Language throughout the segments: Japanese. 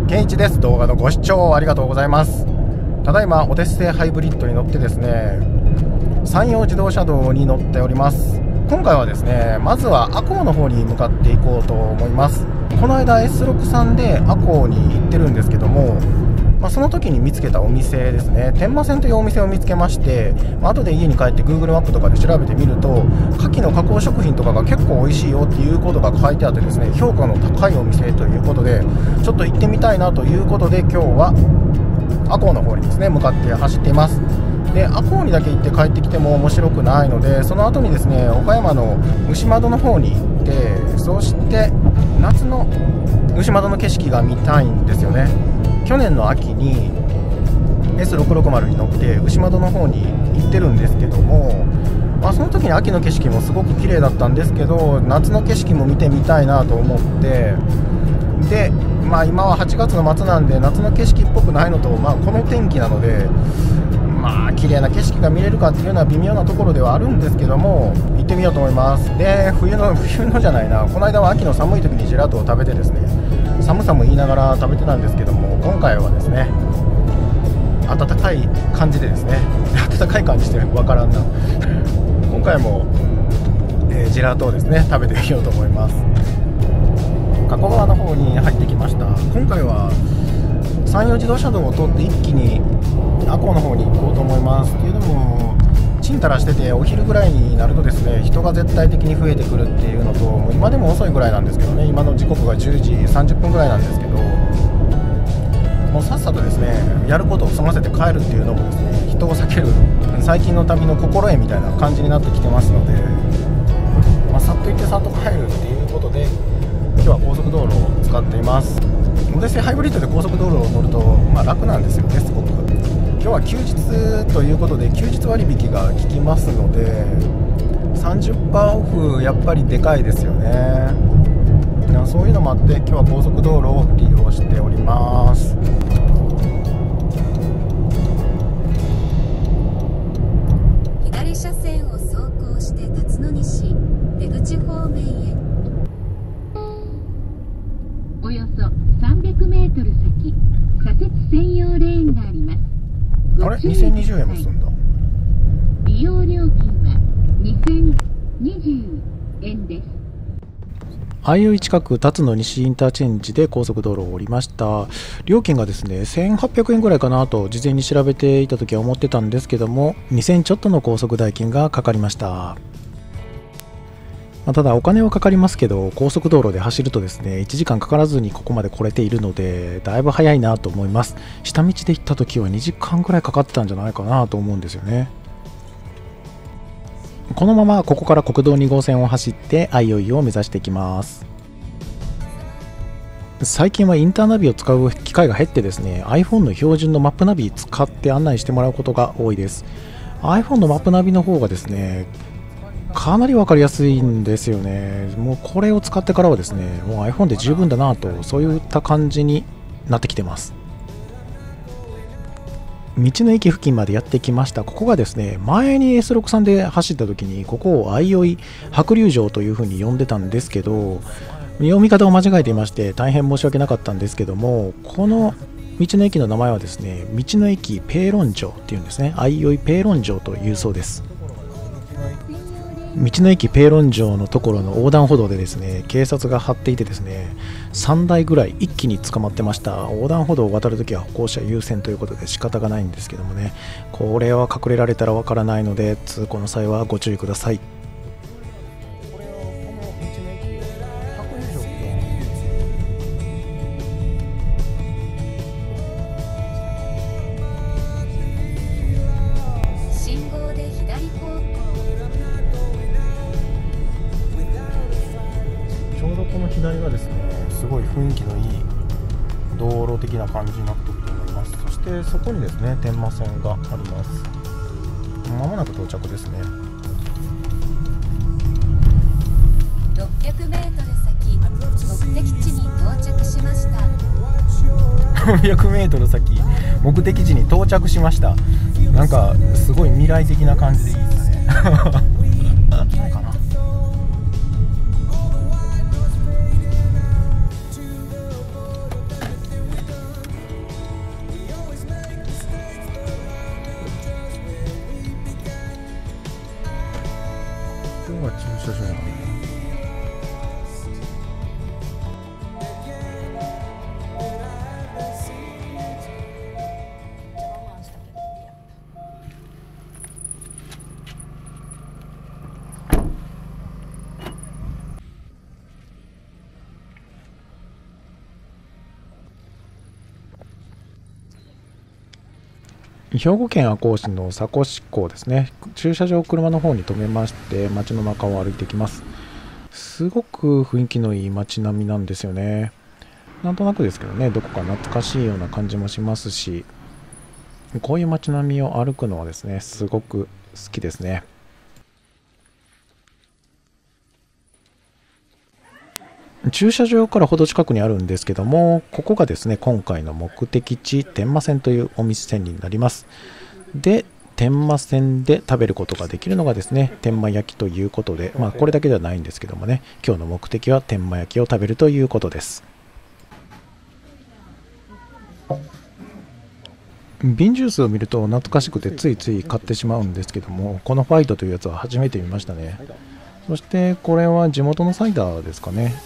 健一です。動画のご視聴ありがとうございます。ただいまオデッセイハイブリッドに乗ってですね、山陽自動車道に乗っております。今回はですね、まずは赤穂の方に向かっていこうと思います。この間 S63 で赤穂に行ってるんですけども、その時に見つけたお店ですね、天満線というお店を見つけまして、後で家に帰って Google マップとかで調べてみると、牡蠣の加工食品とかが結構美味しいよっていうことが書いてあってですね、評価の高いお店ということで、ちょっと行ってみたいなということで、今日は赤穂の方にですね向かって走っています。で、赤穂にだけ行って帰ってきても面白くないので、その後にですね岡山の牛窓の方に行って、そして夏の牛窓の景色が見たいんですよね。去年の秋に S660 に乗って牛窓の方に行ってるんですけども、その時に秋の景色もすごく綺麗だったんですけど、夏の景色も見てみたいなと思って、で、今は8月の末なんで夏の景色っぽくないのと、この天気なので綺麗な景色が見れるかっていうのは微妙なところではあるんですけども、行ってみようと思います。で、冬のじゃないな、この間は秋の寒い時にジェラートを食べてですね、寒さも言いながら食べてたんですけども、今回はですね暖かい感じでですね暖かい感じでわからんな今回も、ジェラートをですね食べてみようと思います。加古川の方に入ってきました。今回は山陽自動車道を通って一気に赤穂の方に行こうと思います。っていうのもちんたらしてて、お昼ぐらいになるとですね人が絶対的に増えてくるっていうのと、もう今でも遅いぐらいなんですけどね、今の時刻が10時30分ぐらいなんですけど、もうさっさとですねやることを済ませて帰るっていうのもですね、人を避ける最近の旅の心得みたいな感じになってきてますので、さっと行ってさっと帰るっていうことで、今日は高速道路を使っています。オデッセイハイブリッドで高速道路を乗ると、楽なんですよね、すごく。今日は休日ということで休日割引が効きますので 30% オフ、やっぱりでかいですよね。そういうのもあって今日は高速道路を利用しております。 左車線を走行して辰野西出口方面へ。およそ300メートル先、左折専用レーンがあります。 あれ、2020円もすんだ。 利用料金は2020円です。 相生近く辰野西インターチェンジで高速道路を降りました。料金がですね1800円ぐらいかなと事前に調べていた時は思ってたんですけども、2000ちょっとの高速代金がかかりました。ただお金はかかりますけど、高速道路で走るとですね1時間かからずにここまで来れているので、だいぶ早いなと思います。下道で行った時は2時間ぐらいかかってたんじゃないかなと思うんですよね。このままここから国道2号線を走って相生を目指していきます。最近はインターナビを使う機会が減ってですね iPhone の標準のマップナビ使って案内してもらうことが多いです。 iPhone のマップナビの方がですねかなり分かりやすいんですよね。もうこれを使ってからはですねもう iPhone で十分だなと、そういった感じになってきてます。道の駅付近までやってきました。ここがですね前に S63 で走った時にここを相生白龍城という風に呼んでたんですけど、読み方を間違えていまして大変申し訳なかったんですけども、この道の駅の名前はですね道の駅ペーロン城っていうんですね。相生ペーロン城というそうです。道の駅ペーロン城のところの横断歩道でですね警察が張っていてですね3台ぐらい一気に捕まってました。横断歩道を渡るときは歩行者優先ということで仕方がないんですけどもね、これは隠れられたらわからないので通行の際はご注意ください。この左がですねすごい雰囲気のいい道路的な感じになっていると思います。そしてそこにですね天満線があります。まもなく到着ですね。 600メートル先、目的地に到着しました。 600メートル先、目的地に到着しました。なんかすごい未来的な感じでいいですね。ないかな。 兵庫県赤穂市の佐古市港ですね。駐車場を車の方に止めまして街の中を歩いていきます。すごく雰囲気のいい街並みなんですよね。なんとなくですけどね、どこか懐かしいような感じもしますし、こういう街並みを歩くのはですね、すごく好きですね。駐車場からほど近くにあるんですけども、ここがですね、今回の目的地天満線というお店になります。で、天満線で食べることができるのがですね、天満焼きということで、これだけではないんですけどもね、今日の目的は天満焼きを食べるということです。瓶ジュースを見ると懐かしくてついつい買ってしまうんですけども、このファイトというやつは初めて見ましたね。そしてこれは地元のサイダーですかね。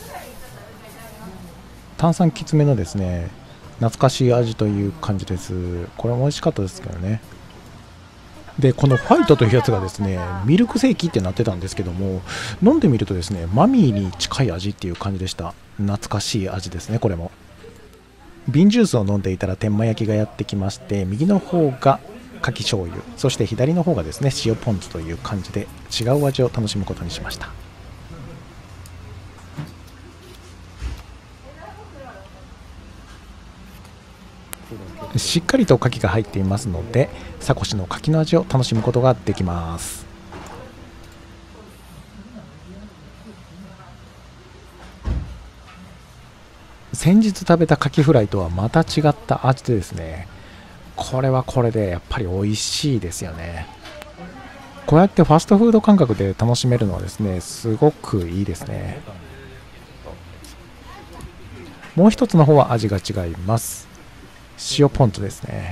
炭酸きつめのですね、懐かしい味という感じです。これも美味しかったですけどね。で、このファイトというやつがですね、ミルクセーキってなってたんですけども、飲んでみるとですね、マミーに近い味っていう感じでした。懐かしい味ですね、これも。瓶ジュースを飲んでいたら天満焼きがやってきまして、右の方がかき醤油、そして左の方がですね、塩ポン酢という感じで違う味を楽しむことにしました。しっかりと牡蠣が入っていますので、佐古市の牡蠣の味を楽しむことができます。先日食べたカキフライとはまた違った味でですね、これはこれでやっぱり美味しいですよね。こうやってファストフード感覚で楽しめるのはですね、すごくいいですね。もう一つの方は味が違います。塩ポン酢ですね。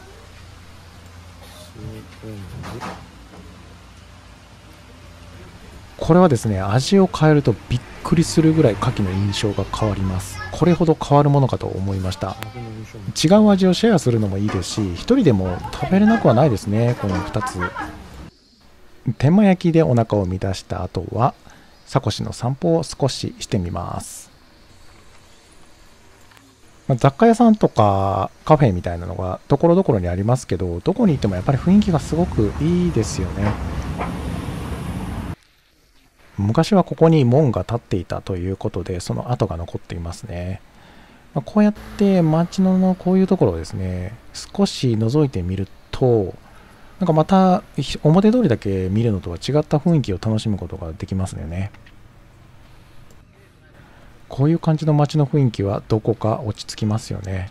これはですね、味を変えるとびっくりするぐらい牡蠣の印象が変わります。これほど変わるものかと思いました。違う味をシェアするのもいいですし、一人でも食べれなくはないですね、この2つ。天満焼きでお腹を満たした後は佐古市の散歩を少ししてみます。雑貨屋さんとかカフェみたいなのがところどころにありますけど、どこに行ってもやっぱり雰囲気がすごくいいですよね。昔はここに門が建っていたということで、その跡が残っていますね。こうやって街のこういうところをですね、少し覗いてみると、なんかまた表通りだけ見るのとは違った雰囲気を楽しむことができますよね。こういう感じの街の雰囲気はどこか落ち着きますよね。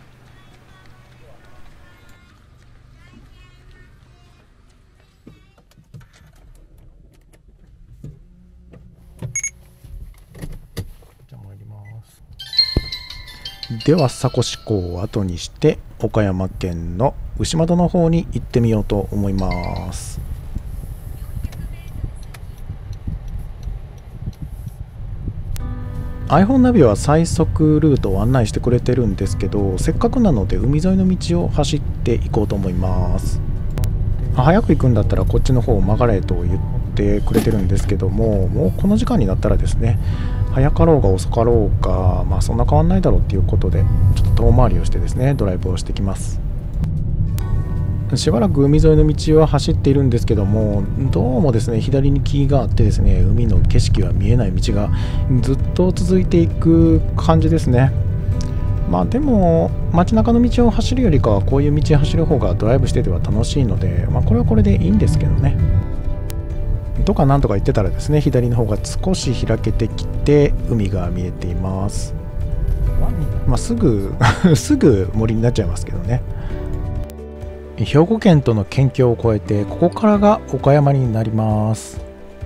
では佐古市港を後にして岡山県の牛窓の方に行ってみようと思います。iPhone ナビは最速ルートを案内してくれてるんですけど、せっかくなので海沿いの道を走っていこうと思います。早く行くんだったらこっちの方を曲がれと言ってくれてるんですけども、もうこの時間になったらですね、早かろうが遅かろうがそんな変わんないだろうっていうことで、ちょっと遠回りをしてですね、ドライブをしてきます。しばらく海沿いの道を走っているんですけども、どうもですね、左に木があってですね、海の景色は見えない道がずっと続いていく感じですね。でも街中の道を走るよりかはこういう道を走る方がドライブしてては楽しいので、これはこれでいいんですけどね。とかなんとか言ってたらですね、左の方が少し開けてきて海が見えています。すぐすぐ森になっちゃいますけどね。兵庫県との県境を越えて、ここからが岡山になります。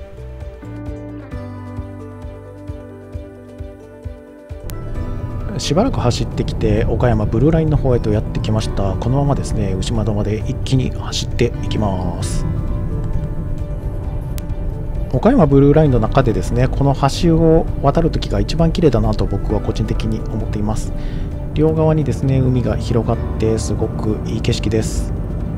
しばらく走ってきて岡山ブルーラインの方へとやってきました。このままですね、牛窓まで一気に走っていきます。岡山ブルーラインの中でですね、この橋を渡るときが一番綺麗だなと僕は個人的に思っています。両側にですね、海が広がってすごくいい景色です。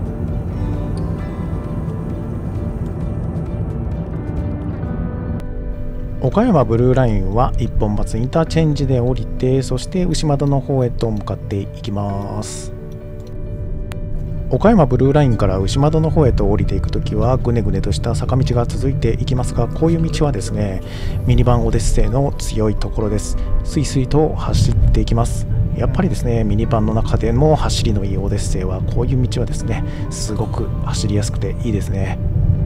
岡山ブルーラインは一本松インターチェンジで降りて、そして牛窓の方へと向かっていきます。 岡山ブルーラインから牛窓の方へと降りていくときはぐねぐねとした坂道が続いていきますが、こういう道はですねミニバンオデッセイの強いところです。スイスイと走っていきます。やっぱりですねミニバンの中でも走りのいいオデッセイはこういう道はですねすごく走りやすくていいですね。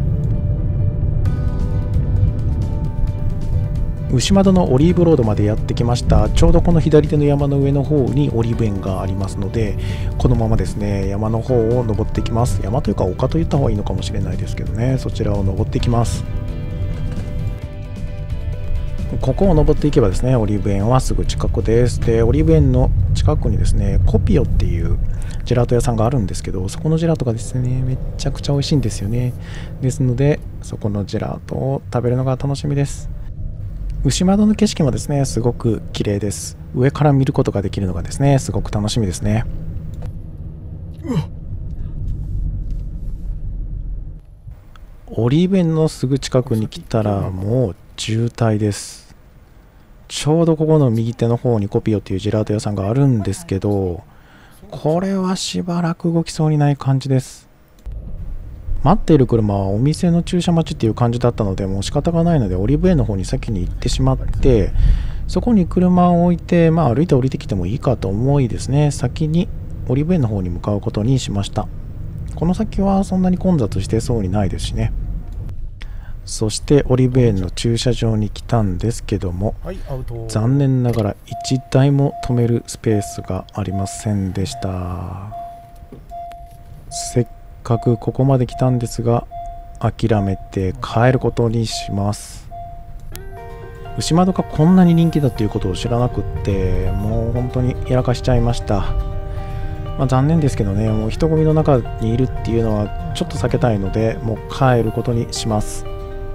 牛窓のオリーブロードまでやってきました。ちょうどこの左手の山の上の方にオリーブ園がありますので、このままですね山の方を登っていきます。山というか丘と言った方がいいのかもしれないですけどね、そちらを登っていきます。ここを登っていけばですねオリーブ園はすぐ近くです。でオリーブ園の近くにですねコピオっていうジェラート屋さんがあるんですけど、そこのジェラートがですねめちゃくちゃ美味しいんですよね。ですのでそこのジェラートを食べるのが楽しみです。牛窓の景色もですねすごく綺麗です。上から見ることができるのがですねすごく楽しみですね。オリーブ園のすぐ近くに来たらもう渋滞です。ちょうどここの右手の方にコピオっていうジェラート屋さんがあるんですけど、これはしばらく動きそうにない感じです。待っている車はお店の駐車待ちっていう感じだったのでもう仕方がないのでオリーブ園の方に先に行ってしまって、そこに車を置いて、歩いて降りてきてもいいかと思いですね先にオリーブ園の方に向かうことにしました。この先はそんなに混雑してそうにないですしね。そしてオリーブ園の駐車場に来たんですけども、残念ながら1台も止めるスペースがありませんでした。せっかくここまで来たんですが諦めて帰ることにします。牛窓がこんなに人気だということを知らなくって、もう本当にやらかしちゃいました。残念ですけどね、もう人混みの中にいるっていうのはちょっと避けたいのでもう帰ることにします。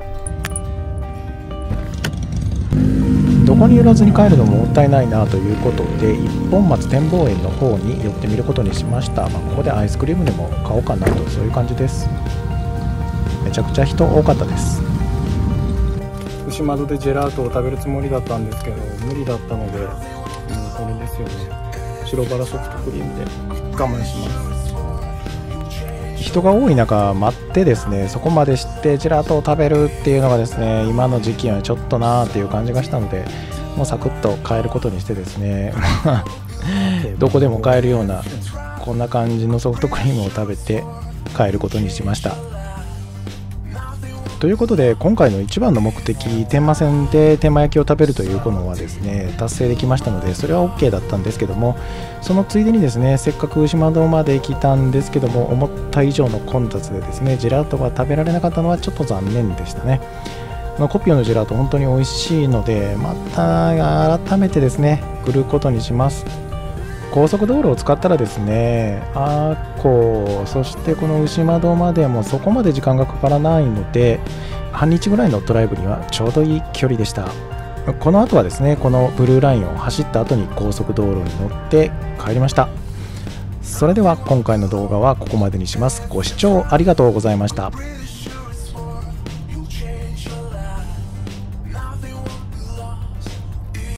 どこに寄らずに帰るのももったいないなということで一本松展望園の方に寄ってみることにしました。ここでアイスクリームでも買おうかなと、そういう感じです。めちゃくちゃ人多かったです。牛窓でジェラートを食べるつもりだったんですけど無理だったので、これですよね、白バラソフトクリームで我慢します。人が多い中待ってですねそこまでしてジェラートを食べるっていうのがですね今の時期はちょっとなーっていう感じがしたので、もうサクッと買えることにしてですねどこでも買えるようなこんな感じのソフトクリームを食べて帰ることにしました。ということで今回の一番の目的、天満線で天満焼きを食べるというのはですね達成できましたので、それは OK だったんですけども、そのついでにですねせっかく牛窓まで来たんですけども思った以上の混雑でですねジェラートが食べられなかったのはちょっと残念でしたね。コピオのジェラート本当に美味しいのでまた改めてですね来ることにします。高速道路を使ったらですねそしてこの牛窓までもそこまで時間がかからないので半日ぐらいのドライブにはちょうどいい距離でした。この後はですねこのブルーラインを走った後に高速道路に乗って帰りました。それでは今回の動画はここまでにします。ご視聴ありがとうございました。